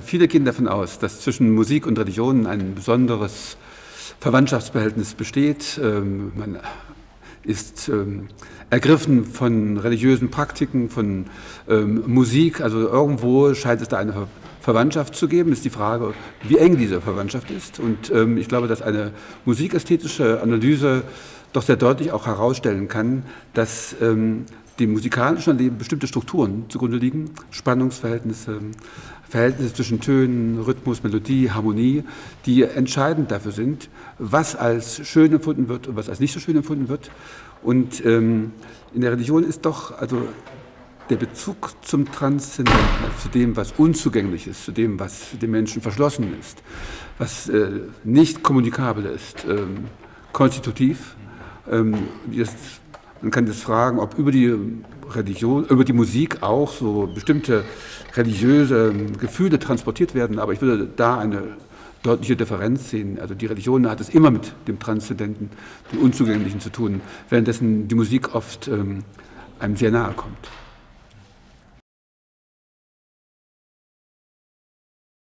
viele gehen davon aus, dass zwischen Musik und Religion ein besonderes Verwandtschaftsverhältnis besteht. Man ist ergriffen von religiösen Praktiken, von Musik. Also irgendwo scheint es da eine Verwandtschaft zu geben. Ist die Frage, wie eng diese Verwandtschaft ist. Und ich glaube, dass eine musikästhetische Analyse doch sehr deutlich auch herausstellen kann, dass dem musikalischen Leben bestimmte Strukturen zugrunde liegen, Spannungsverhältnisse, Verhältnisse zwischen Tönen, Rhythmus, Melodie, Harmonie, die entscheidend dafür sind, was als schön empfunden wird und was als nicht so schön empfunden wird. Und in der Religion ist doch also der Bezug zum Transzendenten, also zu dem, was unzugänglich ist, zu dem, was dem Menschen verschlossen ist, was nicht kommunikabel ist, konstitutiv. Man kann jetzt fragen, ob über die Religion, über die Musik auch so bestimmte religiöse Gefühle transportiert werden, aber ich würde da eine deutliche Differenz sehen. Also die Religion hat es immer mit dem Transzendenten, dem Unzugänglichen zu tun, währenddessen die Musik oft einem sehr nahe kommt.